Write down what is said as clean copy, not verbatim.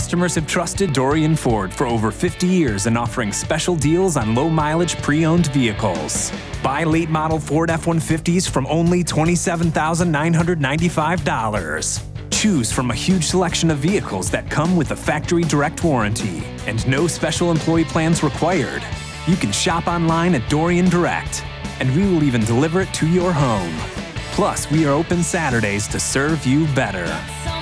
customers have trusted Dorian Ford for over 50 years in offering special deals on low-mileage pre-owned vehicles. Buy late-model Ford F-150s from only $27,995. Choose from a huge selection of vehicles that come with a factory direct warranty and no special employee plans required. You can shop online at Dorian Direct, and we will even deliver it to your home. Plus, we are open Saturdays to serve you better.